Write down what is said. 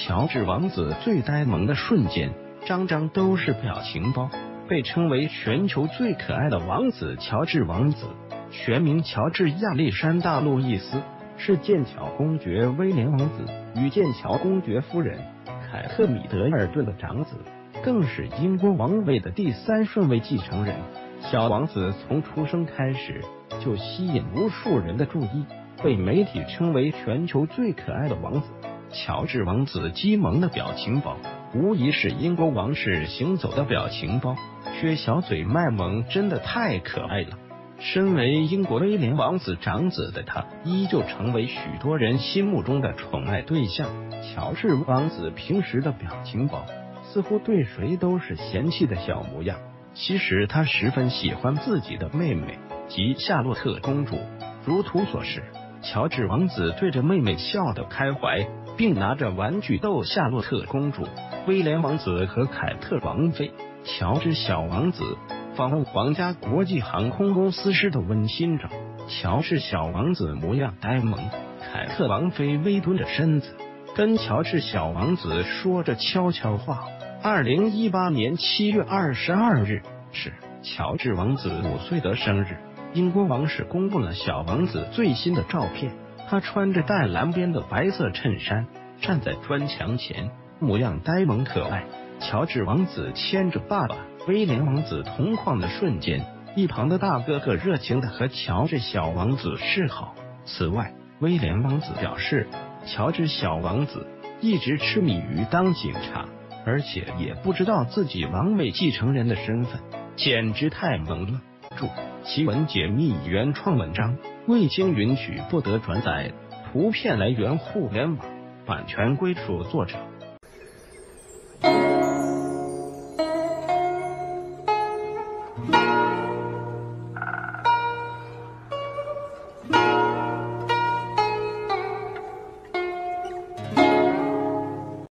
乔治王子最呆萌的瞬间，张张都是表情包。被称为全球最可爱的王子，乔治王子全名乔治亚历山大·路易斯，是剑桥公爵威廉王子与剑桥公爵夫人凯特·米德尔顿的长子，更是英国王位的第3顺位继承人。小王子从出生开始就吸引无数人的注意，被媒体称为全球最可爱的王子。乔治王子激萌的表情包无疑是英国王室行走的表情包，缺小嘴卖萌真的太可爱了。身为英国威廉王子长子的他，依旧成为许多人心目中的宠爱对象。乔治王子平时的表情包似乎对谁都是嫌弃的小模样，其实他十分喜欢自己的妹妹及夏洛特公主。如图所示，乔治王子对着妹妹笑得开怀，并拿着玩具逗夏洛特公主、威廉王子和凯特王妃。乔治小王子访问皇家国际航空公司时的温馨照，乔治小王子模样呆萌，凯特王妃微蹲着身子跟乔治小王子说着悄悄话。2018年7月22日是乔治王子5岁的生日，英国王室公布了小王子最新的照片，他穿着带蓝边的白色衬衫，站在砖墙前，模样呆萌可爱。乔治王子牵着爸爸威廉王子同框的瞬间，一旁的大哥哥热情地和乔治小王子示好。此外，威廉王子表示，乔治小王子一直痴迷于当警察，而且也不知道自己王位继承人的身份，简直太萌了。注：奇闻解密原创文章未经允许不得转载，图片来源互联网，版权归属作者。